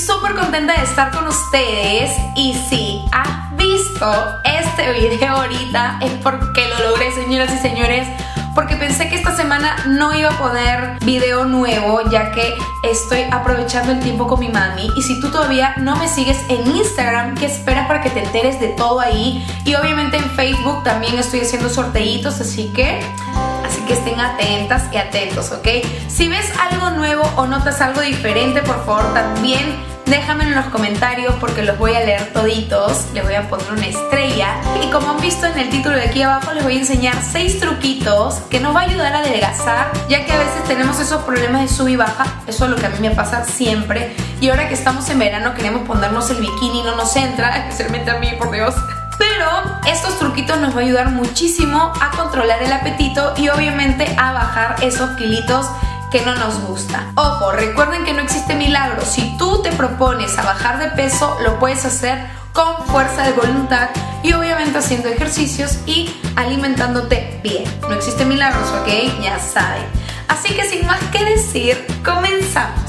súper contenta de estar con ustedes. Y si has visto este video ahorita es porque lo logré, señoras y señores, porque pensé que esta semana no iba a poner video nuevo, ya que estoy aprovechando el tiempo con mi mami. Y si tú todavía no me sigues en Instagram, ¿qué esperas para que te enteres de todo ahí? Y obviamente en Facebook también estoy haciendo sorteitos, así que estén atentas y atentos, ¿ok? Si ves algo nuevo o notas algo diferente, por favor también déjame en los comentarios porque los voy a leer toditos. Les voy a poner una estrella. Y como han visto en el título de aquí abajo, les voy a enseñar 6 truquitos que nos va a ayudar a adelgazar, ya que a veces tenemos esos problemas de sub y baja. Eso es lo que a mí me pasa siempre. Y ahora que estamos en verano queremos ponernos el bikini y no nos entra, especialmente a mí, por Dios. Pero estos truquitos nos va a ayudar muchísimo a controlar el apetito y obviamente a bajar esos kilitos que no nos gusta. Ojo, recuerden que no existe milagro. Si tú te propones a bajar de peso, lo puedes hacer con fuerza de voluntad y obviamente haciendo ejercicios y alimentándote bien. No existe milagros, ¿ok? Ya saben. Así que sin más que decir, comenzamos.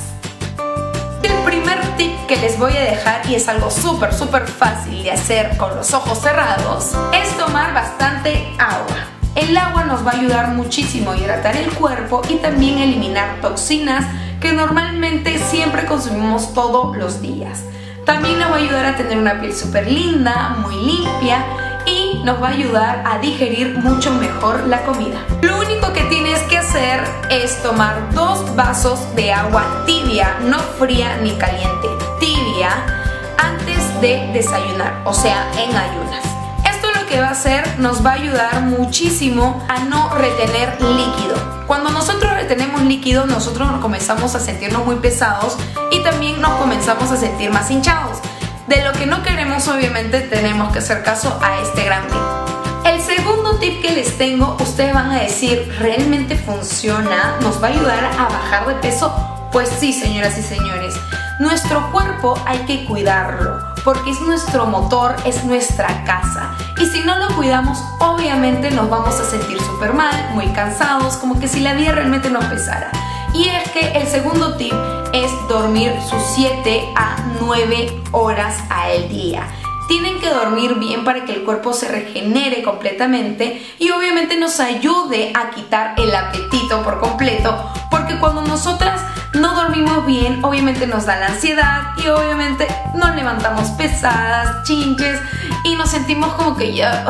El primer tip que les voy a dejar, y es algo súper fácil de hacer con los ojos cerrados, es tomar bastante agua. El agua nos va a ayudar muchísimo a hidratar el cuerpo y también a eliminar toxinas que normalmente siempre consumimos todos los días. También nos va a ayudar a tener una piel súper linda, muy limpia, y nos va a ayudar a digerir mucho mejor la comida. Lo único que tienes que hacer es tomar 2 vasos de agua tibia, no fría ni caliente, tibia, antes de desayunar, o sea, en ayunas. Esto lo que va a hacer, nos va a ayudar muchísimo a no retener líquido. Cuando nosotros retenemos líquido, nosotros nos comenzamos a sentirnos muy pesados y también nos comenzamos a sentir más hinchados. De lo que no queremos, obviamente tenemos que hacer caso a este gran tip. El segundo tip que les tengo, ustedes van a decir, ¿realmente funciona? ¿Nos va a ayudar a bajar de peso? Pues sí, señoras y señores. Nuestro cuerpo hay que cuidarlo, porque es nuestro motor, es nuestra casa. Y si no lo cuidamos, obviamente nos vamos a sentir súper mal, muy cansados, como que si la vida realmente nos pesara. Y es que el segundo tip es dormir sus 7 a 9 horas al día. Tienen que dormir bien para que el cuerpo se regenere completamente y obviamente nos ayude a quitar el apetito por completo, porque cuando nosotras no dormimos bien, obviamente nos da la ansiedad y obviamente nos levantamos pesadas, chinches y nos sentimos como que ya,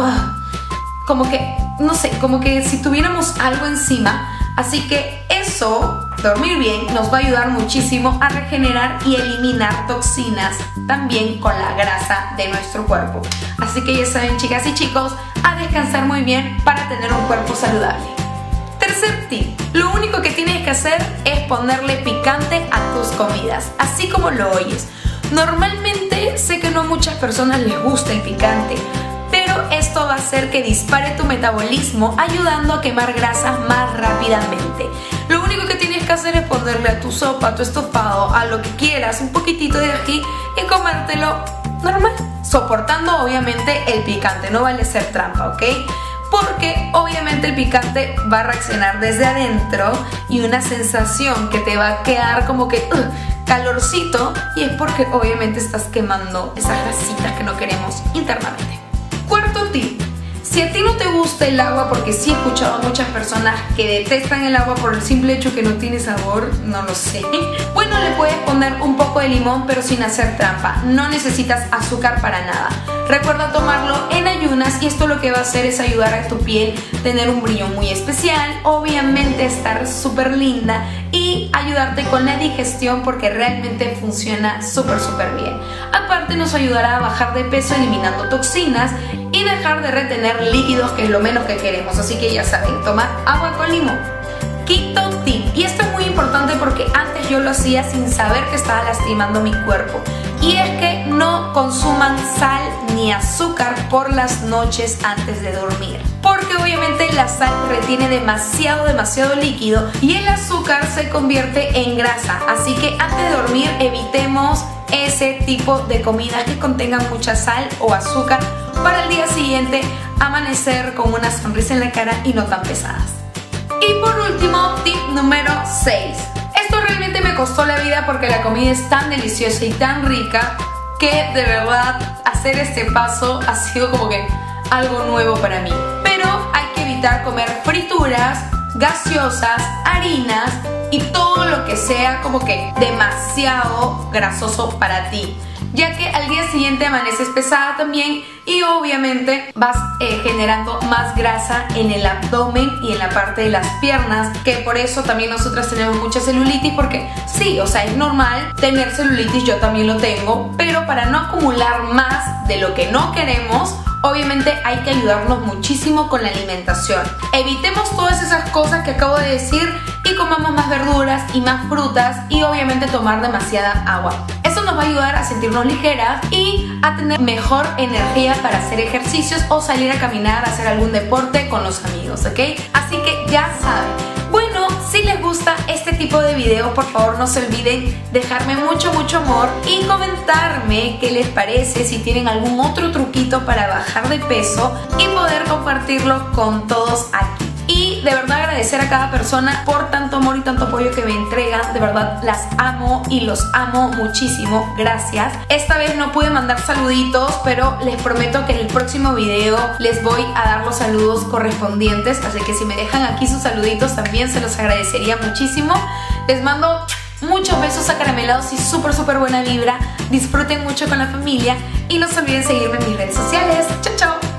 como que, no sé, como que si tuviéramos algo encima. Así que eso, dormir bien, nos va a ayudar muchísimo a regenerar y eliminar toxinas también con la grasa de nuestro cuerpo. Así que ya saben, chicas y chicos, a descansar muy bien para tener un cuerpo saludable. Tercer tip, lo único que tienes que hacer es ponerle picante a tus comidas, así como lo oyes. Normalmente sé que no a muchas personas les gusta el picante, pero esto va a hacer que dispare tu metabolismo, ayudando a quemar grasas más rápidamente. Lo único que tienes que hacer es ponerle a tu sopa, a tu estofado, a lo que quieras, un poquitito de ají y comértelo normal, soportando obviamente el picante. No vale ser trampa, ¿ok? Porque obviamente el picante va a reaccionar desde adentro y una sensación que te va a quedar como que calorcito, y es porque obviamente estás quemando esas grasitas que no queremos internamente. Cuarto tip, si a ti no te gusta el agua, porque sí he escuchado a muchas personas que detestan el agua por el simple hecho que no tiene sabor, no lo sé. Bueno, le puedes poner un poco de limón, pero sin hacer trampa. No necesitas azúcar para nada. Recuerda tomarlo en ayunas y esto lo que va a hacer es ayudar a tu piel a tener un brillo muy especial, obviamente estar súper linda y ayudarte con la digestión, porque realmente funciona súper bien. Aparte nos ayudará a bajar de peso eliminando toxinas y dejar de retener líquidos, que es lo menos que queremos. Así que ya saben, tomar agua con limón. Quinto tip, y esto es muy importante porque antes yo lo hacía sin saber que estaba lastimando mi cuerpo, y es que no consuman sal ni azúcar por las noches antes de dormir, porque obviamente la sal retiene demasiado líquido y el azúcar se convierte en grasa. Así que antes de dormir evitemos ese tipo de comidas que contengan mucha sal o azúcar, para el día siguiente amanecer con una sonrisa en la cara y no tan pesadas. Y por último, tip número 6. Esto realmente me costó la vida porque la comida es tan deliciosa y tan rica que de verdad hacer este paso ha sido como que algo nuevo para mí. Pero hay que evitar comer frituras, gaseosas, harinas y todo lo que sea como que demasiado grasoso para ti, ya que al día siguiente amaneces pesada también y obviamente vas generando más grasa en el abdomen y en la parte de las piernas, que por eso también nosotras tenemos mucha celulitis, porque sí, o sea, es normal tener celulitis, yo también lo tengo, pero para no acumular más de lo que no queremos, obviamente hay que ayudarnos muchísimo con la alimentación. Evitemos todas esas cosas que acabo de decir y comamos más verduras y más frutas y obviamente tomar demasiada agua. Eso nos va a ayudar a sentirnos ligeras y a tener mejor energía para hacer ejercicios o salir a caminar, a hacer algún deporte con los amigos, ¿ok? Así que ya saben. Bueno, si les gusta este tipo de videos, por favor no se olviden dejarme mucho amor y comentarme qué les parece, si tienen algún otro truquito para bajar de peso y poder compartirlo con todos aquí. Y de verdad agradecer a cada persona por tanto amor y tanto apoyo que me entregan. De verdad las amo y los amo muchísimo. Gracias. Esta vez no pude mandar saluditos, pero les prometo que en el próximo video les voy a dar los saludos correspondientes. Así que si me dejan aquí sus saluditos también se los agradecería muchísimo. Les mando muchos besos acaramelados y súper buena vibra. Disfruten mucho con la familia y no se olviden seguirme en mis redes sociales. Chao, chao.